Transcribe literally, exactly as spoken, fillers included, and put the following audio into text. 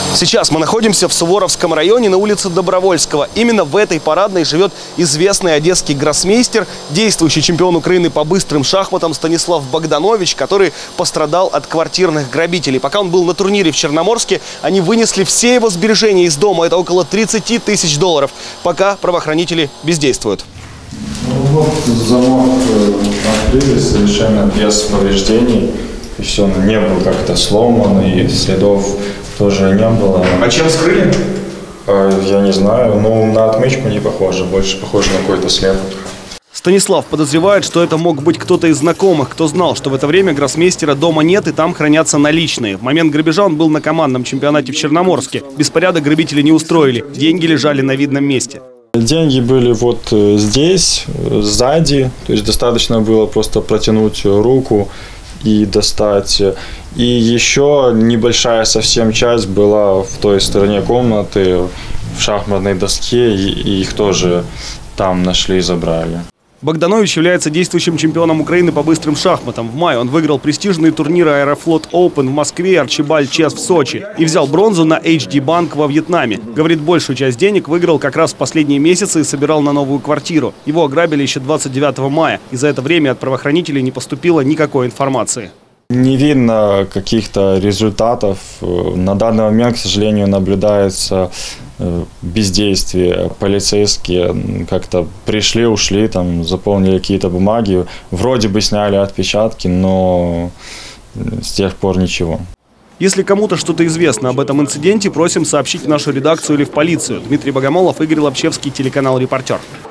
Сейчас мы находимся в Суворовском районе на улице Добровольского. Именно в этой парадной живет известный одесский гроссмейстер, действующий чемпион Украины по быстрым шахматам Станислав Богданович, который пострадал от квартирных грабителей. Пока он был на турнире в Черноморске, они вынесли все его сбережения из дома. Это около тридцати тысяч долларов. Пока правоохранители бездействуют. Ну, вот замок открыли совершенно без повреждений. И все, не был как-то сломан, и следов тоже не было. А чем скрыли? Я не знаю, но на отмычку не похоже, больше похоже на какой-то след. Станислав подозревает, что это мог быть кто-то из знакомых, кто знал, что в это время гроссмейстера дома нет и там хранятся наличные. В момент грабежа он был на командном чемпионате в Черноморске. Беспорядок грабители не устроили, деньги лежали на видном месте. Деньги были вот здесь, сзади, то есть достаточно было просто протянуть руку и достать. И еще небольшая совсем часть была в той стороне комнаты, в шахматной доске, и их тоже там нашли и забрали. Богданович является действующим чемпионом Украины по быстрым шахматам. В мае он выиграл престижные турниры Аэрофлот Open в Москве и Арчибальд Чес в Сочи. И взял бронзу на эйч ди Bank во Вьетнаме. Говорит, большую часть денег выиграл как раз в последние месяцы и собирал на новую квартиру. Его ограбили еще двадцать девятого мая. И за это время от правоохранителей не поступило никакой информации. Не видно каких-то результатов. На данный момент, к сожалению, наблюдается бездействие. Полицейские как-то пришли, ушли, там заполнили какие-то бумаги. Вроде бы сняли отпечатки, но с тех пор ничего. Если кому-то что-то известно об этом инциденте, просим сообщить в нашу редакцию или в полицию. Дмитрий Богомолов, Игорь Лобчевский, телеканал «Репортер».